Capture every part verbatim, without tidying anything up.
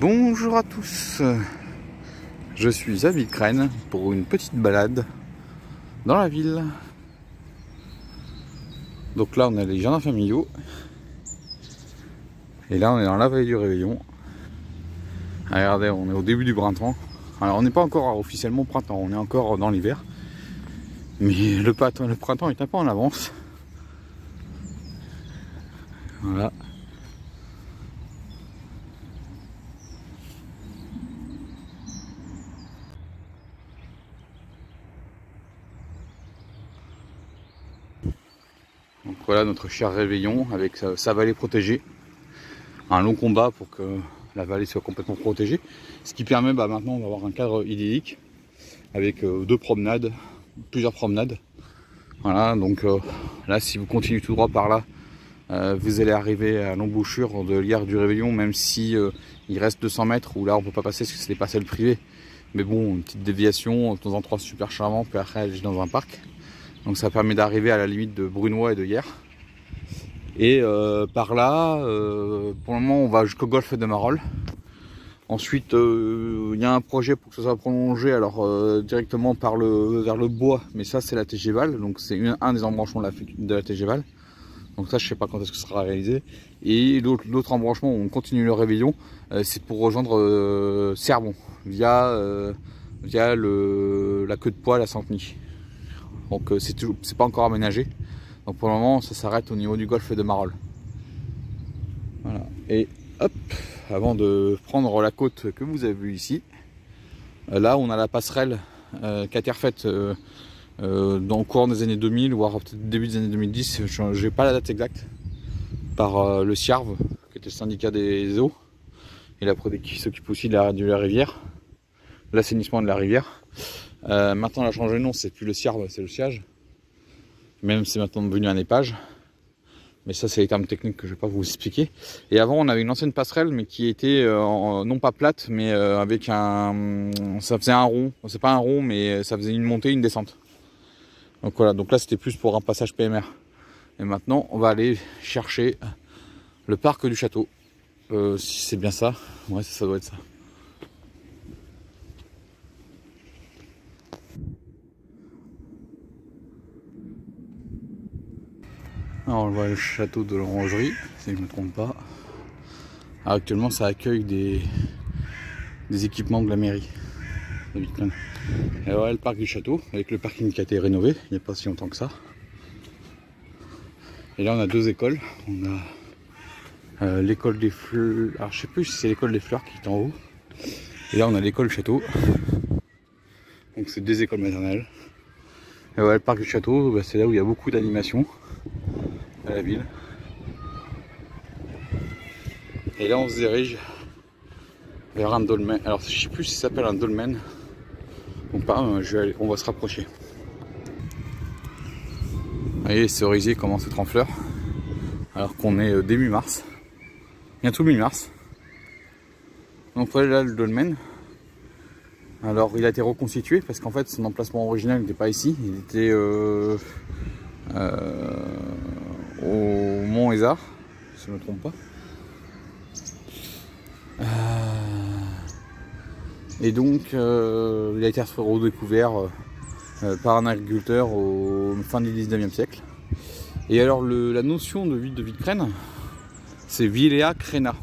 Bonjour à tous, je suis à Villecrennes pour une petite balade dans la ville. Donc là on a les jardins familiaux et là on est dans la vallée du Réveillon. Regardez, on est au début du printemps. Alors on n'est pas encore officiellement au printemps, on est encore dans l'hiver, mais le printemps, le printemps est un peu en avance. Voilà. Donc voilà notre cher Réveillon avec sa, sa vallée protégée. Un long combat pour que la vallée soit complètement protégée. Ce qui permet bah, maintenant d'avoir un cadre idyllique avec euh, deux promenades, plusieurs promenades. Voilà, donc euh, là si vous continuez tout droit par là, euh, vous allez arriver à l'embouchure de l'Yard du Réveillon, même si euh, il reste deux cents mètres où là on peut pas passer parce que c'est des parcelles privées. Mais bon, une petite déviation dans un endroit super charmant, puis après aller dans un parc. Donc ça permet d'arriver à la limite de Brunois et de Hyères. Et euh, par là, euh, pour le moment on va jusqu'au golfe de Marolles. Ensuite il euh, y a un projet pour que ça soit prolongé alors euh, directement par le, vers le bois. Mais ça c'est la T G Val, donc c'est un des embranchements de la, de la T G Val. Donc ça je sais pas quand est-ce que ça sera réalisé. Et l'autre embranchement où on continue le Réveillon, euh, c'est pour rejoindre euh, Cerbon via, euh, via le, la queue de poil à Sampigny. Donc euh, c'est pas encore aménagé. Donc pour le moment ça s'arrête au niveau du golfe de Marolles. Voilà. Et hop, avant de prendre la côte que vous avez vue ici, euh, là on a la passerelle euh, qui a été refaite euh, euh, dans le courant des années deux mille, voire peut-être début des années deux mille dix, je n'ai pas la date exacte, par euh, le SIARV, qui était le syndicat des eaux, et la Prodec qui s'occupe aussi de la, de la rivière, l'assainissement de la rivière. Euh, maintenant, elle a changé de nom, c'est plus le SIARV, c'est le SIAGE. Même c'est maintenant devenu un épage. Mais ça, c'est les termes techniques que je ne vais pas vous expliquer. Et avant, on avait une ancienne passerelle, mais qui était euh, non pas plate, mais euh, avec un. Ça faisait un rond. C'est pas un rond, mais ça faisait une montée, une descente. Donc voilà, donc là, c'était plus pour un passage P M R. Et maintenant, on va aller chercher le parc du château. Euh, si c'est bien ça. Ouais, ça doit être ça. Alors on voit le château de l'Orangerie, si je ne me trompe pas. Alors, actuellement ça accueille des, des équipements de la mairie de Villecrennes. Et voilà le parc du château, avec le parking qui a été rénové, il n'y a pas si longtemps que ça. Et là on a deux écoles. On a euh, l'école des fleurs, alors je sais plus si c'est l'école des fleurs qui est en haut. Et là on a l'école château. Donc c'est deux écoles maternelles. Et voilà le parc du château, bah, c'est là où il y a beaucoup d'animations à la ville. Et là on se dirige vers un dolmen. Alors je sais plus si ça s'appelle un dolmen. Donc pas, je vais aller, on va se rapprocher. Vous voyez les cerisiers commencent à être en fleurs. Alors qu'on est début mars. Bientôt mi-mars. Donc voilà là le dolmen. Alors il a été reconstitué parce qu'en fait son emplacement original n'était pas ici. Il était euh, euh, au Mont Hézard, si je ne me trompe pas. Euh, et donc euh, il a été redécouvert euh, par un agriculteur au fin du dix-neuvième siècle. Et alors le, la notion de ville de Villecrennes, c'est Villéa Crena.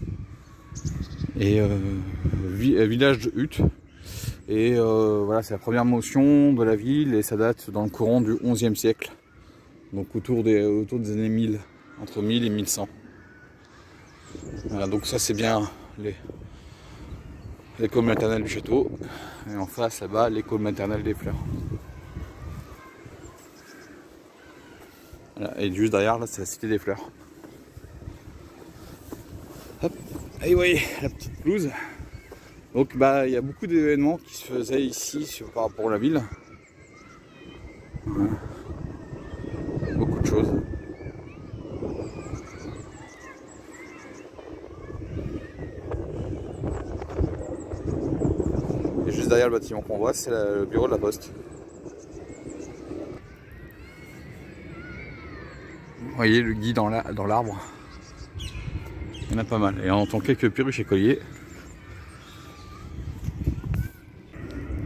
Et euh, vi, village de hutte. Et euh, voilà, c'est la première notion de la ville et ça date dans le courant du onzième siècle. Donc autour des, autour des années mille, entre mille et mille cent. Voilà, donc ça c'est bien l'école maternelle du château. Et en face là-bas, l'école maternelle des fleurs. Voilà, et juste derrière là, c'est la cité des fleurs. Hop, et vous voyez la petite pelouse. Donc bah il y a beaucoup d'événements qui se faisaient ici sur, par rapport à la ville. Voilà. Beaucoup de choses. Et juste derrière le bâtiment qu'on voit, c'est le bureau de la poste. Vous voyez le gui dans l'arbre. Il y en a pas mal. Et on entend quelques perruches et colliers.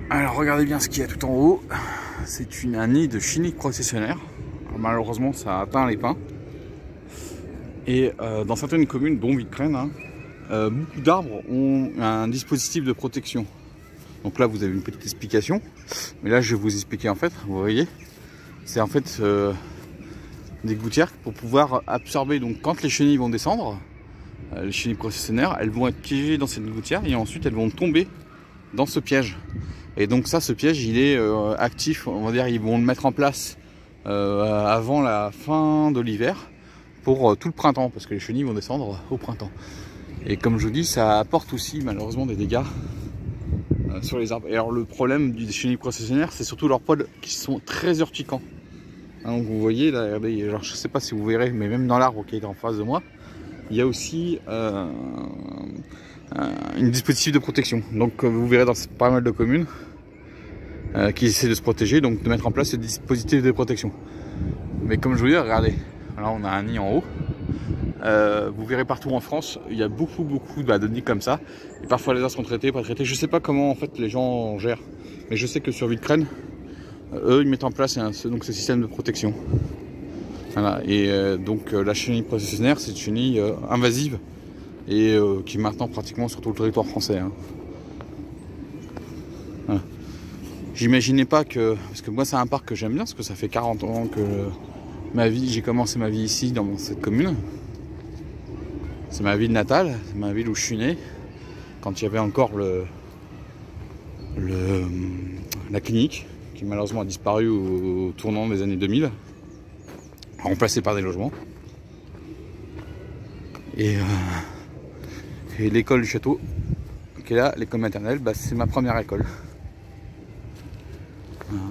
Alors regardez bien ce qu'il y a tout en haut. C'est un nid de chenilles processionnaires. Malheureusement ça a atteint les pins. Et euh, dans certaines communes, dont Villecrennes, hein, euh, beaucoup d'arbres ont un dispositif de protection. Donc là vous avez une petite explication. Mais là je vais vous expliquer en fait, vous voyez. C'est en fait euh, des gouttières pour pouvoir absorber. Donc quand les chenilles vont descendre, euh, les chenilles processionnaires, elles vont être piégées dans cette gouttière et ensuite elles vont tomber dans ce piège. Et donc ça, ce piège, il est euh, actif, on va dire, ils vont le mettre en place euh, avant la fin de l'hiver pour euh, tout le printemps, parce que les chenilles vont descendre au printemps. Et comme je vous dis, ça apporte aussi malheureusement des dégâts euh, sur les arbres. Et alors le problème des chenilles processionnaires, c'est surtout leurs poils qui sont très urticants. Hein, donc vous voyez, là, regardez, alors, je ne sais pas si vous verrez, mais même dans l'arbre qui est en face de moi, il y a aussi euh, un, un dispositif de protection. Donc vous verrez dans pas mal de communes euh, qui essaient de se protéger, donc de mettre en place ce dispositif de protection. Mais comme je vous dis, regardez, là on a un nid en haut. Euh, vous verrez partout en France, il y a beaucoup beaucoup bah, de nids comme ça. Et parfois les arbres sont traités, pas traités. Je sais pas comment en fait les gens gèrent, mais je sais que sur Villecrennes, euh, eux ils mettent en place un, donc ce système de protection. Voilà. Et euh, donc euh, la chenille processionnaire, c'est une chenille euh, invasive et euh, qui est maintenant pratiquement sur tout le territoire français. Hein. Voilà. J'imaginais pas que, parce que moi c'est un parc que j'aime bien, parce que ça fait quarante ans que ma vie, j'ai commencé ma vie ici dans cette commune. C'est ma ville natale, c'est ma ville où je suis né, quand il y avait encore le, le la clinique, qui malheureusement a disparu au, au tournant des années deux mille, remplacé par des logements. Et, euh, et l'école du château, qui est là, l'école maternelle, bah, c'est ma première école. Voilà.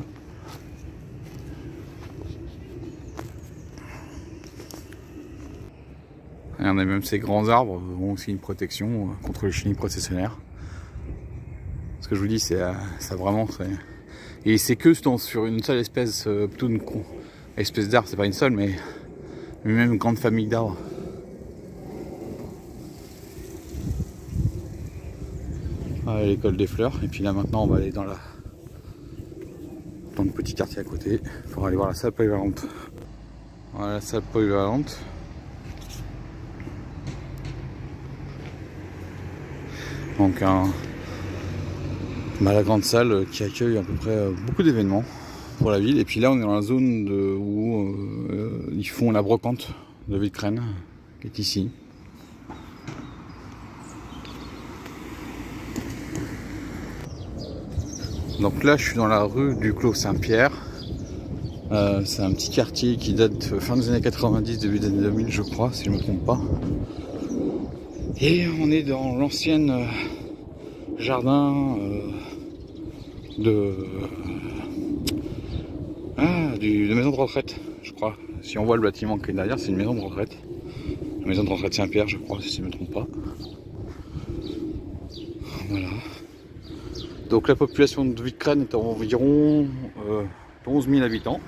Regardez, même ces grands arbres ont aussi une protection contre les chenilles processionnaires. Ce que je vous dis, c'est ça vraiment. Et c'est que sur une seule espèce, plutôt une espèce d'arbre, c'est pas une seule, mais même une grande famille d'arbres. Voilà l'école des fleurs. Et puis là maintenant, on va aller dans la dans le petit quartier à côté pour aller voir la salle polyvalente. Voilà la salle polyvalente. Donc un, bah, la grande salle qui accueille à peu près beaucoup d'événements pour la ville. Et puis là on est dans la zone de, où euh, ils font la brocante de Villecrennes, qui est ici. Donc là je suis dans la rue du Clos Saint-Pierre. Euh, c'est un petit quartier qui date fin des années quatre-vingt-dix, début des années deux mille je crois, si je ne me trompe pas. Et on est dans l'ancienne euh, jardin euh, de, ah, du, de maison de retraite, je crois. Si on voit le bâtiment qui est derrière, c'est une maison de retraite. La maison de retraite Saint-Pierre, je crois, si je ne me trompe pas. Voilà. Donc la population de Villecrennes est environ euh, onze mille habitants.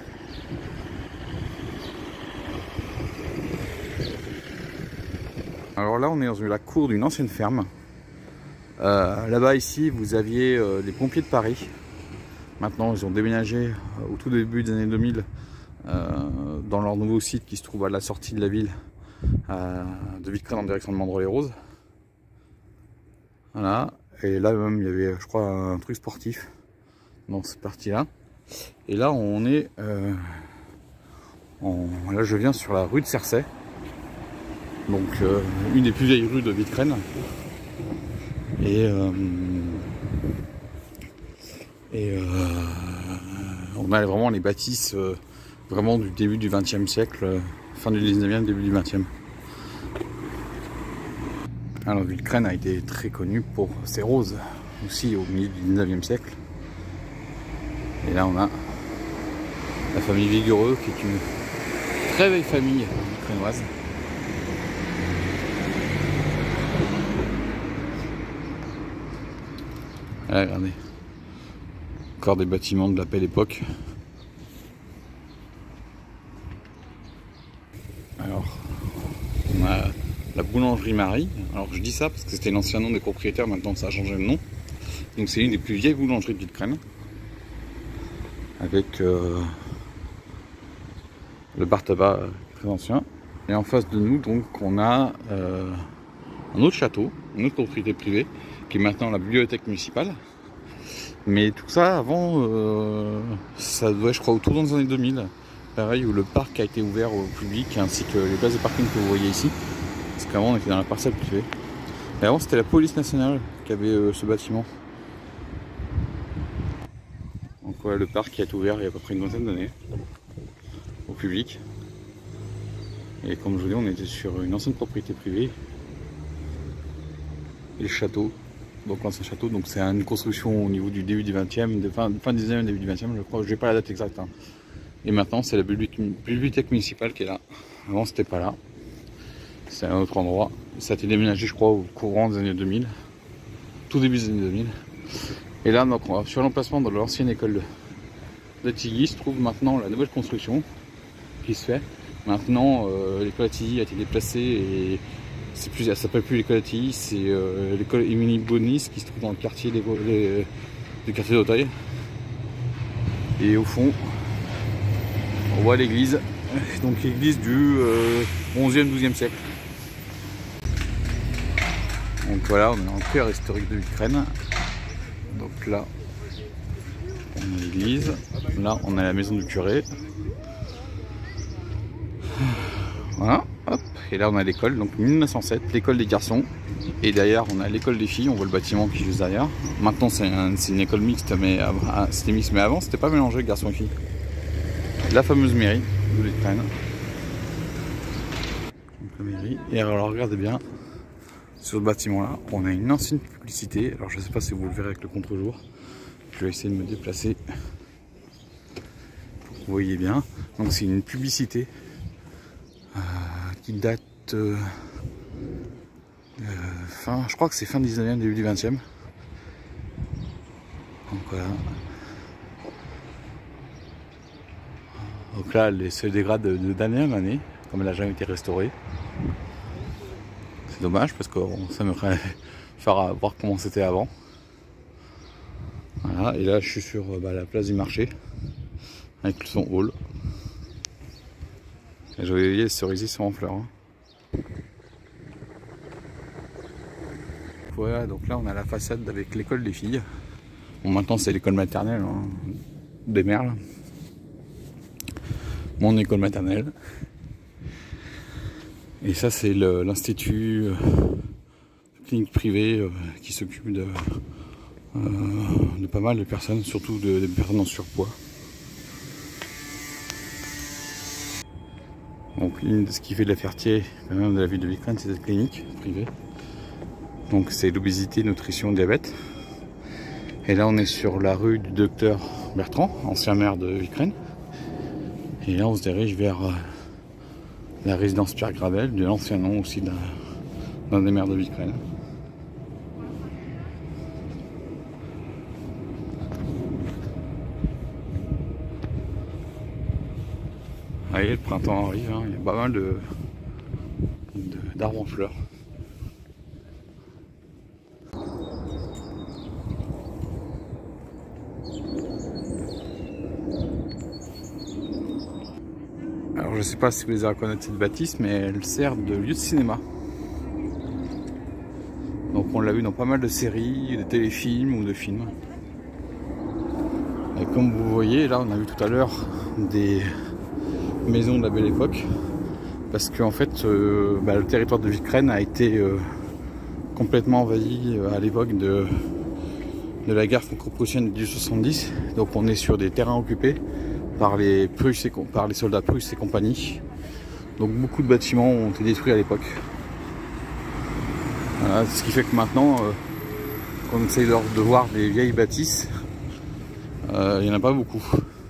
Alors là, on est dans la cour d'une ancienne ferme. Euh, Là-bas, ici, vous aviez euh, les pompiers de Paris. Maintenant, ils ont déménagé euh, au tout début des années deux mille euh, dans leur nouveau site qui se trouve à la sortie de la ville euh, de Villecrennes en direction de Mandres-les-Roses. Voilà. Et là même, il y avait, je crois, un truc sportif dans cette partie-là. Et là, on est... Euh, en, là, je viens sur la rue de Cercey. Donc, euh, une des plus vieilles rues de Villecrennes. Et... Euh, et euh, on a vraiment les bâtisses euh, vraiment du début du vingtième siècle, euh, fin du dix-neuvième, début du vingtième. Alors Villecrennes a été très connu pour ses roses, aussi au milieu du dix-neuvième siècle. Et là on a la famille Vigoureux, qui est une très vieille famille villecrennoise. Là, regardez. Encore des bâtiments de la belle époque. Alors, on a la boulangerie Marie. Alors je dis ça parce que c'était l'ancien nom des propriétaires, maintenant ça a changé de nom. Donc c'est une des plus vieilles boulangeries de Vitrenne, avec euh, le bar tabac euh, très ancien. Et en face de nous, donc, on a euh, un autre château, une autre propriété privée, qui est maintenant la bibliothèque municipale. Mais tout ça, avant, euh, ça doit, je crois, autour dans les années deux mille. Pareil, où le parc a été ouvert au public, ainsi que les places de parking que vous voyez ici. Parce qu'avant, on était dans la parcelle privée. Et avant, c'était la police nationale qui avait euh, ce bâtiment. Donc voilà, le parc qui a été ouvert il y a à peu près une vingtaine d'années au public. Et comme je vous dis, on était sur une ancienne propriété privée. Et le château, donc l'ancien château, donc c'est une construction au niveau du début du vingtième, de fin, fin du dix-neuvième, début du vingtième, je crois, je n'ai pas la date exacte. Hein. Et maintenant, c'est la bibliothèque municipale qui est là. Avant, c'était pas là. C'est un autre endroit. Ça a été déménagé, je crois, au courant des années deux mille. Tout début des années deux mille. Et là, donc, sur l'emplacement de l'ancienne école de Tilly, se trouve maintenant la nouvelle construction qui se fait. Maintenant, euh, l'école à Tilly a été déplacée et c'est plus, elle s'appelle plus l'école à Tilly, c'est euh, l'école Émilie Bonis qui se trouve dans le quartier des, les, du quartier d'Auteuil. Et au fond, on voit l'église, donc l'église du euh, onzième douzième siècle. Donc voilà, on est en cœur historique de Vitrenne. Donc là, on a l'église, là on a la maison du curé. Voilà, hop, et là on a l'école, donc mille neuf cent sept, l'école des garçons. Et derrière on a l'école des filles, on voit le bâtiment qui est juste derrière. Maintenant c'est un, une école mixte, mais c'était mixte, mais avant c'était pas mélangé garçons et filles. La fameuse mairie de Vitrenne. Donc la mairie, et alors regardez bien, sur ce bâtiment là, on a une ancienne publicité. Alors je sais pas si vous le verrez avec le contre-jour. Je vais essayer de me déplacer pour que vous voyez bien. Donc c'est une publicité euh, qui date euh, euh, fin, je crois que c'est fin dix-neuvième, début du vingtième. Donc voilà. Donc là, elle se dégrade d'année en année, comme elle n'a jamais été restaurée. C'est dommage parce que ça me ferait faire voir comment c'était avant. Voilà, et là je suis sur bah, la place du marché avec son hall. Et je voyais les cerisiers sont en fleurs. Hein. Voilà, donc là on a la façade avec l'école des filles. Bon, maintenant c'est l'école maternelle hein, des Merles. Mon école maternelle. Et ça c'est l'institut euh, clinique privée euh, qui s'occupe de, euh, de pas mal de personnes, surtout de, de personnes en surpoids. Donc ce qui fait de la fierté quand même de la ville de Vitrenne, c'est cette clinique privée. Donc c'est l'obésité, nutrition, diabète. Et là on est sur la rue du docteur Bertrand, ancien maire de Vitrenne. Et là on se dirige vers euh, la résidence Pierre Gravel, de l'ancien nom aussi d'un des maires de Vitrenne. Vous voyez, le printemps arrive, hein, il y a pas mal de d'arbres en fleurs. Alors je sais pas si vous les avez reconnaître cette bâtisse, mais elle sert de lieu de cinéma. Donc on l'a vu dans pas mal de séries, de téléfilms ou de films. Et comme vous voyez, là on a vu tout à l'heure des maison de la belle époque, parce qu'en en fait euh, bah, le territoire de Vitrenne a été euh, complètement envahi euh, à l'époque de, de la guerre franco-prussienne du soixante-dix. Donc on est sur des terrains occupés par les, Prusses et, par les soldats prusses et compagnie. Donc beaucoup de bâtiments ont été détruits à l'époque. Voilà, ce qui fait que maintenant euh, quand on essaye de voir des vieilles bâtisses, euh, il n'y en a pas beaucoup.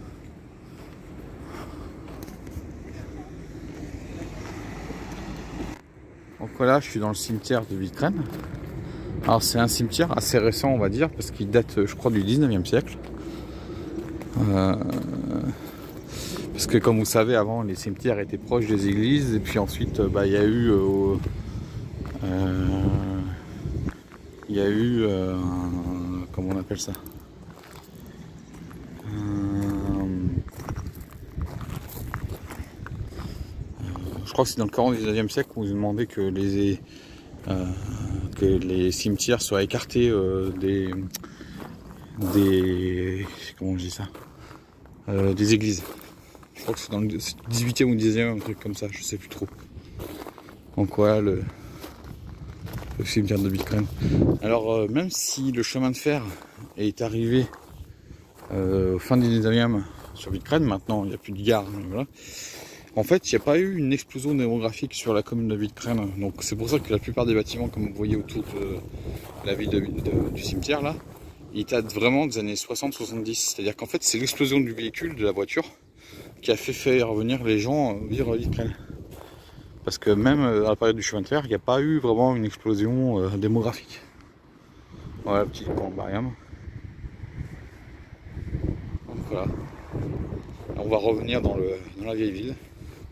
Donc voilà, je suis dans le cimetière de Vitrenne. Alors c'est un cimetière assez récent on va dire, parce qu'il date je crois du dix-neuvième siècle. Euh, parce que comme vous savez avant les cimetières étaient proches des églises, et puis ensuite bah, il y a eu euh, euh, il y a eu euh, comment on appelle ça. Euh, je crois que c'est dans le Coran du dix-neuvième siècle où ils ont demandé que les, euh, que les cimetières soient écartés euh, des, des, comment je dis ça, euh, des églises. Je crois que c'est dans le dix-huitième ou dix-neuvième, un truc comme ça, je sais plus trop. Donc voilà le, le cimetière de Villecresnes. Alors euh, même si le chemin de fer est arrivé euh, fin du dix-neuvième sur Villecresnes, maintenant il n'y a plus de gare, voilà. En fait, il n'y a pas eu une explosion démographique sur la commune de Villecresnes. Donc c'est pour ça que la plupart des bâtiments, comme vous voyez autour de la ville de, de, du cimetière là, ils datent vraiment des années soixante soixante-dix. C'est-à-dire qu'en fait, c'est l'explosion du véhicule, de la voiture, qui a fait faire venir les gens vivre à Villecresnes. Parce que même à la période du chemin de fer, il n'y a pas eu vraiment une explosion euh, démographique. Voilà, petit columbarium. Donc voilà. On va revenir dans, le, dans la vieille ville.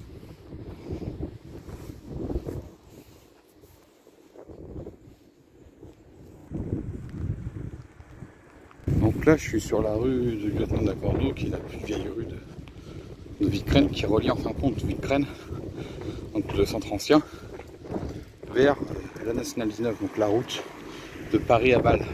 Donc là, je suis sur la rue du lieutenant d'Accordeau, qui est la plus vieille rue de, de Villecresnes, qui relie en fin de compte Villecresnes, donc le centre ancien, vers la nationale dix-neuf, donc la route de Paris à Bâle.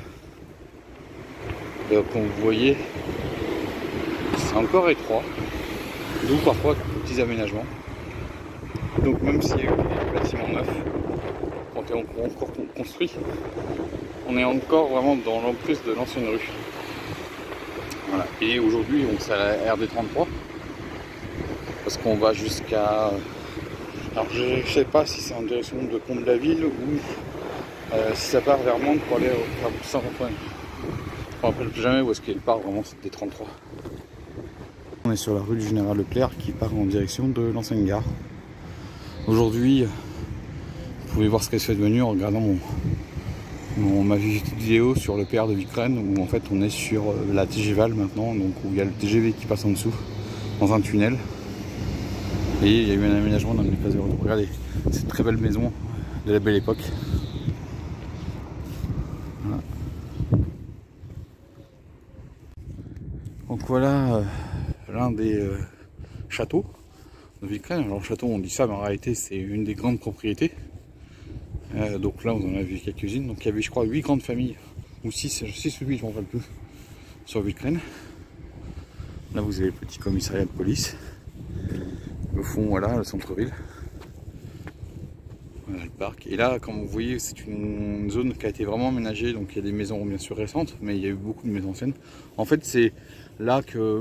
Et comme vous voyez, c'est encore étroit, d'où parfois des petits aménagements. Donc même s'il y a eu des bâtiments neufs, quand on est encore construit, on est encore vraiment dans l'emprise de l'ancienne rue. Voilà. Et aujourd'hui on s'est à la R D trente-trois parce qu'on va jusqu'à... Alors je ne sais pas si c'est en direction de Comble-la-Ville ou euh, si ça part vers Mantes pour aller vers Saint-Antoine. Je ne me rappelle plus jamais où est-ce qu'il part vraiment, c'était trente-trois. On est sur la rue du Général Leclerc qui part en direction de l'ancienne gare. Aujourd'hui, vous pouvez voir ce qu'elle se fait devenir en regardant mon, mon, ma vidéo sur le P R de Villecresnes où en fait on est sur la T G V A L maintenant, donc où il y a le T G V qui passe en dessous, dans un tunnel. Et il y a eu un aménagement dans les places de retour. Regardez, cette très belle maison de la belle époque. Voilà. Donc voilà euh, l'un des euh, châteaux de Villecresnes. Alors le château, on dit ça, mais en réalité c'est une des grandes propriétés. Euh, donc là, on en a vu quelques-unes. Donc il y avait, je crois, huit grandes familles, ou six ou huit, je m'en rappelle plus, sur Villecresnes. Là, vous avez le petit commissariat de police. Au fond, voilà, le centre-ville. Voilà le parc. Et là, comme vous voyez, c'est une zone qui a été vraiment aménagée. Donc il y a des maisons bien sûr récentes, mais il y a eu beaucoup de maisons anciennes. En fait, c'est là que,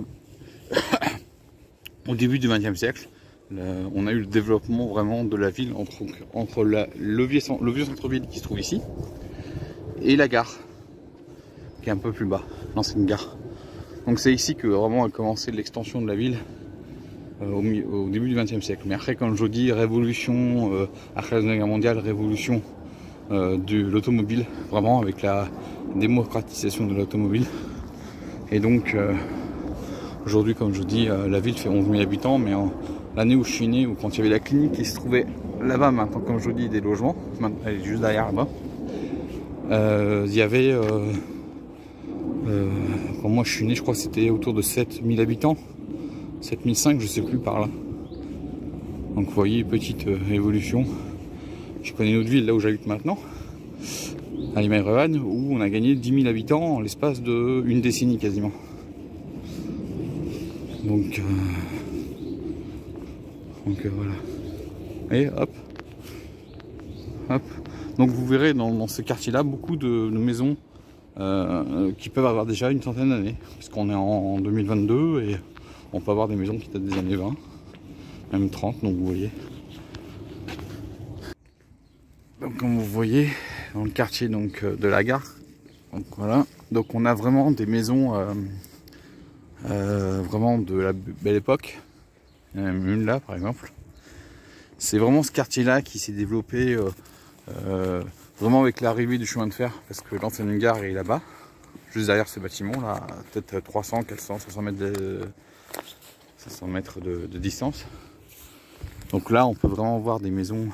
au début du vingtième siècle, là, on a eu le développement vraiment de la ville entre, entre la, le vieux centre-ville qui se trouve ici et la gare, qui est un peu plus bas, l'ancienne gare. Donc c'est ici que vraiment a commencé l'extension de la ville. Au, au début du vingtième siècle. Mais après, comme je vous dis, révolution, euh, après la Seconde Guerre mondiale, révolution euh, de l'automobile, vraiment avec la démocratisation de l'automobile. Et donc, euh, aujourd'hui, comme je vous dis, euh, la ville fait onze mille habitants, mais l'année où je suis né, ou quand il y avait la clinique qui se trouvait là-bas, maintenant, comme je vous dis, des logements, elle est juste derrière là-bas, euh, il y avait, euh, euh, quand moi je suis né, je crois que c'était autour de sept mille habitants. sept mille cinq, je sais plus par là. Donc vous voyez, petite euh, évolution. Je connais une autre ville là où j'habite maintenant, à Limeil-Revanne, où on a gagné dix mille habitants en l'espace d'une décennie quasiment. Donc, euh, donc euh, voilà. Et hop, hop. Donc vous verrez dans, dans ce quartier-là beaucoup de, de maisons euh, qui peuvent avoir déjà une centaine d'années, puisqu'on est en, en deux mille vingt-deux et on peut avoir des maisons qui datent des années vingt, même trente, donc vous voyez. Donc comme vous voyez, dans le quartier donc, de la gare, donc voilà, donc on a vraiment des maisons euh, euh, vraiment de la belle époque. Il y en a même une là par exemple. C'est vraiment ce quartier-là qui s'est développé euh, euh, vraiment avec l'arrivée du chemin de fer, parce que l'ancienne gare est là-bas, juste derrière ce bâtiment là, peut-être trois cents, quatre cents, cinq cents mètres de... cinq cents mètres de, de distance. Donc là on peut vraiment voir des maisons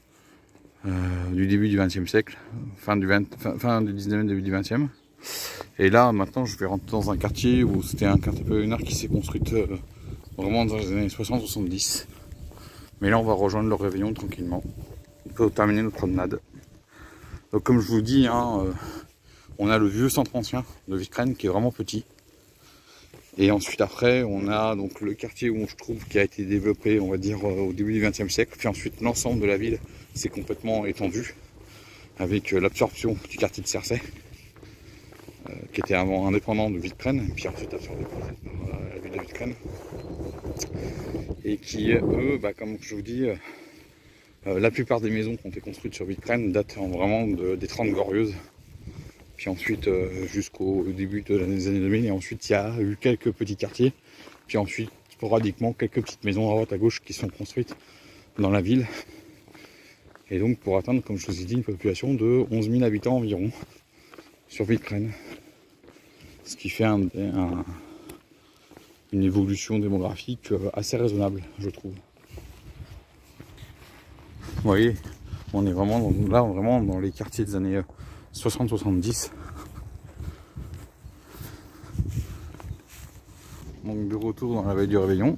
euh, du début du vingtième siècle, fin du, vingt, fin, fin du dix-neuvième, début du vingtième. Et là maintenant je vais rentrer dans un quartier où c'était un caténaire qui s'est construit euh, vraiment dans les années soixante soixante-dix. Mais là on va rejoindre le réveillon tranquillement. On peut terminer notre promenade. Donc comme je vous dis, hein, euh, on a le vieux centre ancien de Vitraine qui est vraiment petit. Et ensuite après on a donc le quartier où je trouve qui a été développé, on va dire au début du vingtième siècle. Puis ensuite l'ensemble de la ville s'est complètement étendu avec l'absorption du quartier de Cersei, euh, qui était avant indépendant de Vitraine, puis ensuite absorbé par euh, la ville de Vitraine. Et qui eux, bah, comme je vous dis, euh, la plupart des maisons qui ont été construites sur Vitraine datent vraiment de, des trente glorieuses. Puis ensuite euh, jusqu'au début de des années deux mille, et ensuite il y a eu quelques petits quartiers, puis ensuite sporadiquement quelques petites maisons à droite à gauche qui sont construites dans la ville, et donc pour atteindre, comme je vous ai dit, une population de onze mille habitants environ sur Vitraine, ce qui fait un, un, une évolution démographique assez raisonnable, je trouve. Vous voyez, on est vraiment dans, là vraiment dans les quartiers des années soixante soixante-dix. Mon bureau tour dans la veille du réveillon.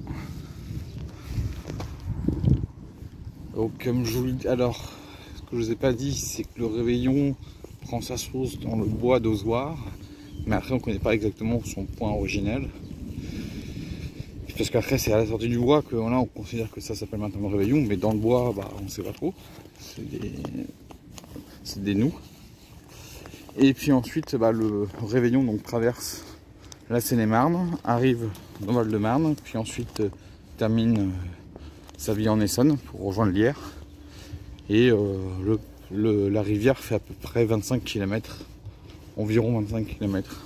Donc comme je vous le dis, alors ce que je vous ai pas dit, c'est que le réveillon prend sa source dans le bois d'Ozoir, mais après on connaît pas exactement son point originel. Parce qu'après c'est à la sortie du bois que là on considère que ça s'appelle maintenant le réveillon, mais dans le bois bah on sait pas trop. C'est des, c'est des nous. Et puis ensuite, bah, le réveillon donc traverse la Seine-et-Marne, arrive dans Val-de-Marne, puis ensuite euh, termine euh, sa vie en Essonne pour rejoindre l'Yerre. Et euh, le, le, la rivière fait à peu près vingt-cinq kilomètres, environ vingt-cinq kilomètres.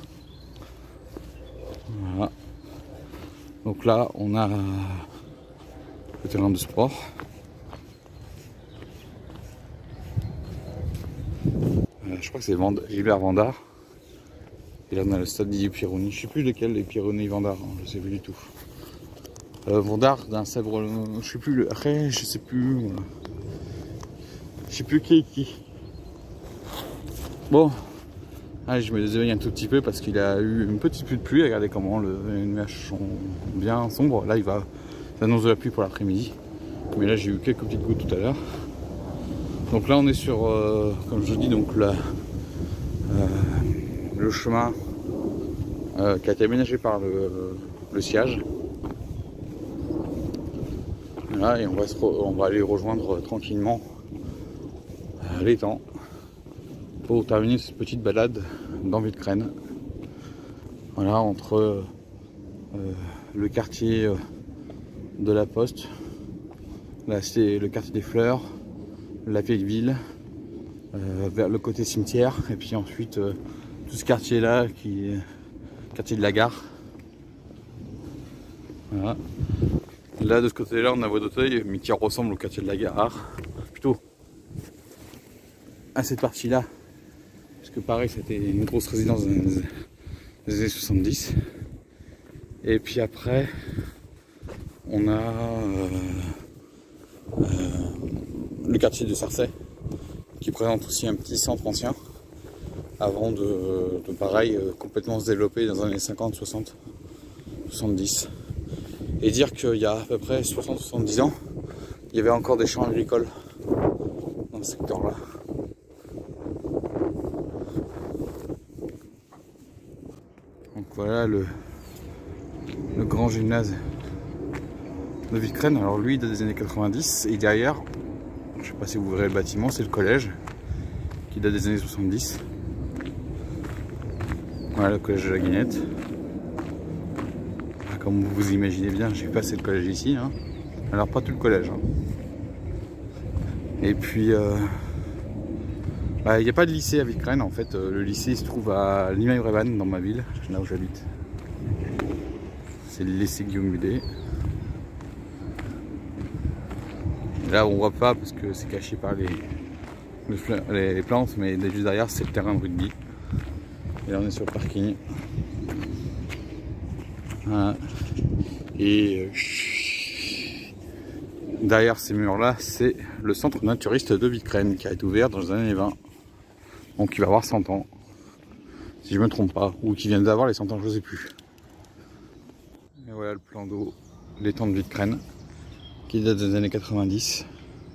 Voilà. Donc là, on a le terrain de sport. Je crois que c'est Gilbert Vandard. Et là on a le stade Didier Pironi. Je sais plus lequel, les Pironi Vandard, hein, je sais plus du tout. Euh, Vandard d'un Sèvres, je sais plus le. Après, je sais plus. Euh, je sais plus qui est qui. Bon. Allez, je me déséveille un tout petit peu parce qu'il a eu une petite pluie de pluie. Regardez comment le, les nuages sont bien sombres. Là il va. Ça annonce de la pluie pour l'après-midi. Mais là j'ai eu quelques petites gouttes tout à l'heure. Donc là on est sur, euh, comme je vous dis, donc la, euh, le chemin euh, qui a été aménagé par le, le siège. Là, et on va, se re, on va aller rejoindre tranquillement euh, l'étang pour terminer cette petite balade dans Vitraine. Voilà, entre euh, le quartier euh, de la Poste, là c'est le quartier des Fleurs, la vieille ville, euh, vers le côté cimetière, et puis ensuite euh, tout ce quartier là qui est quartier de la gare. Voilà. Là de ce côté là on a Voie d'Auteuil, mais qui ressemble au quartier de la gare, plutôt à cette partie là, parce que pareil c'était une grosse résidence dans les années soixante-dix. Et puis après on a euh, euh, le quartier de Cersei, qui présente aussi un petit centre ancien, avant de, de pareil, euh, complètement se développer dans les années cinquante, soixante, soixante-dix. Et dire qu'il y a à peu près soixante soixante-dix ans, il y avait encore des champs agricoles dans ce secteur-là. Donc voilà le, le grand gymnase de Vitraine. Alors lui il date des années quatre-vingt-dix, et derrière, je sais pas si vous verrez le bâtiment, c'est le collège qui date des années soixante-dix. Voilà le collège de la Guinette. Comme vous vous imaginez bien, j'ai passé le collège ici, hein. Alors pas tout le collège, hein. Et puis euh, bah, il n'y a pas de lycée à Vitraine en fait. Le lycée il se trouve à Limeil-Brévannes, dans ma ville, là où j'habite. C'est le lycée Guillaume Mudet. Là on voit pas parce que c'est caché par les, les plantes, mais juste derrière c'est le terrain de rugby. Et là on est sur le parking. Voilà. Et euh, derrière ces murs là c'est le centre naturiste de Vitraine qui a été ouvert dans les années vingt. Donc il va avoir cent ans. Si je me trompe pas, ou qui viennent d'avoir les centaines, je sais plus. Et voilà le plan d'eau, l'étang de Villecreine, qui date des années quatre-vingt-dix.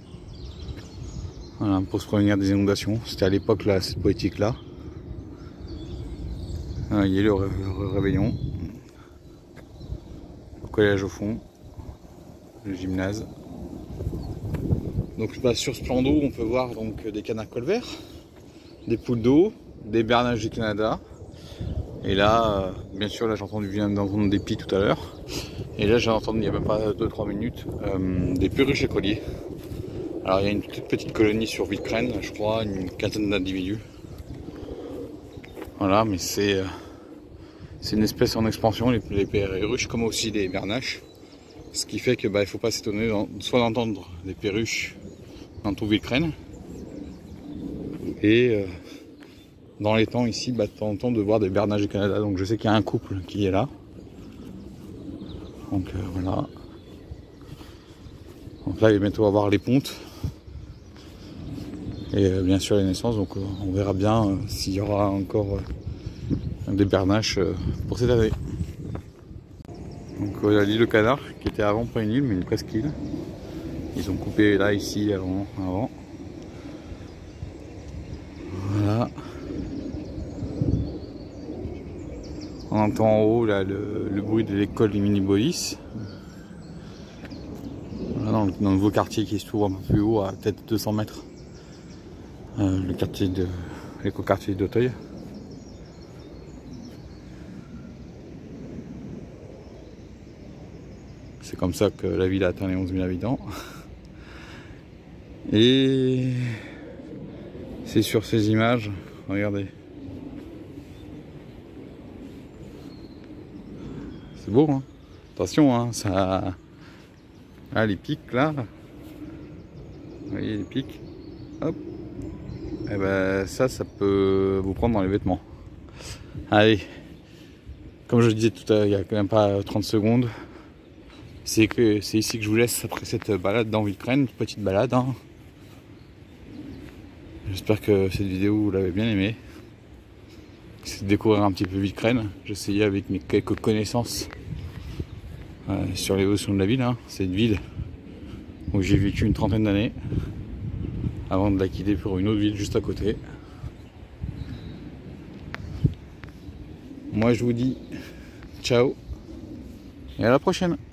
Voilà, pour se prévenir des inondations. C'était à l'époque là, cette politique là. Ah, il y a le, ré le réveillon. Le collège au fond. Le gymnase. Donc bah, sur ce plan d'eau, on peut voir donc des canards colverts, des poules d'eau, des bernaches du Canada. Et là, euh, bien sûr, là j'ai entendu, viens d'entendre des pies tout à l'heure. Et là j'ai entendu il n'y a même pas deux trois minutes euh, des perruches écoliers. Alors il y a une toute petite colonie sur Villecreine, je crois, une quinzaine d'individus. Voilà, mais c'est euh, c'est une espèce en expansion, les, les perruches, comme aussi les bernaches. Ce qui fait que bah, il ne faut pas s'étonner soit d'entendre des perruches dans tout Villecreine. Et euh, dans les temps ici, bah, de temps en temps de voir des bernaches du Canada. Donc je sais qu'il y a un couple qui est là. Donc euh, voilà. Donc là il va bientôt avoir les pontes. Et euh, bien sûr les naissances. Donc euh, on verra bien euh, s'il y aura encore euh, des bernaches euh, pour cette année. Donc voilà l'île de Canard, qui était avant pas une île mais une presqu'île. Ils ont coupé là, ici, avant. avant. Voilà. On entend en haut là, le, le bruit de l'école du Minibolis. Voilà, dans, le, dans le nouveau quartier qui se trouve un peu plus haut, à peut-être deux cents mètres. Euh, le quartier de l'éco-quartier d'Auteuil. C'est comme ça que la ville a atteint les onze mille habitants. Et c'est sur ces images, regardez. C'est beau, hein. Attention, hein, ça... Ah, les pics, là. Vous voyez les pics. Hop. Et ben ça, ça peut vous prendre dans les vêtements. Allez. Comme je disais tout à l'heure, il n'y a quand même pas trente secondes. C'est que c'est ici que je vous laisse après cette balade dans Villecreine, petite balade. Hein. J'espère que cette vidéo vous l'avez bien aimée. C'est de découvrir un petit peu Villecreine. J'essayais avec mes quelques connaissances euh, sur l'évolution de la ville. Hein. C'est une ville où j'ai vécu une trentaine d'années avant de la quitter pour une autre ville juste à côté. Moi je vous dis ciao et à la prochaine.